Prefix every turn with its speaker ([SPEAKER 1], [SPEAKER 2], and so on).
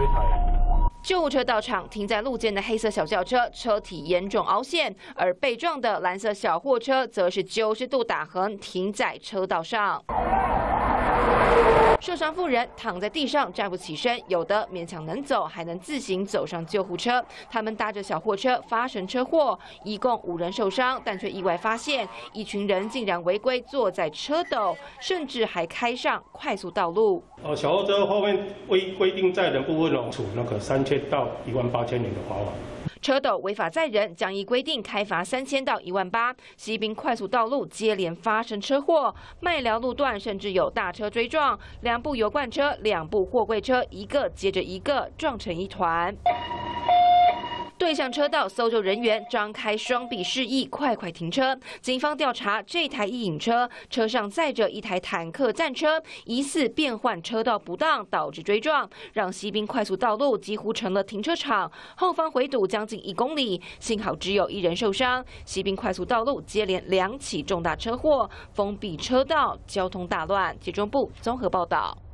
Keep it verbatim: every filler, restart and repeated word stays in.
[SPEAKER 1] 台。
[SPEAKER 2] 救护车到场，停在路肩的黑色小轿车车体严重凹陷，而被撞的蓝色小货车则是九十度打横停在车道上。受伤妇人躺在地上站不起身，有的勉强能走，还能自行走上救护车。他们搭着小货车发生车祸，一共五人受伤，但却意外发现一群人竟然违规坐在车斗，甚至还开上快速道路。
[SPEAKER 1] 呃，小货车后面规规定载人部分哦，处那个三千到一万八千元的罚款。
[SPEAKER 2] 车斗违法载人，将依规定开罚三千到一万八。西滨快速道路接连发生车祸，麦寮路段甚至有大车追撞，两部油罐车、两部货柜车一个接着一个撞成一团。 对向车道，搜救人员张开双臂示意快快停车。警方调查，这台异影车车上载着一台坦克战车，疑似变换车道不当导致追撞，让西滨快速道路几乎成了停车场，后方围堵将近一公里，幸好只有一人受伤。西滨快速道路接连两起重大车祸，封闭车道，交通大乱。集中部综合报道。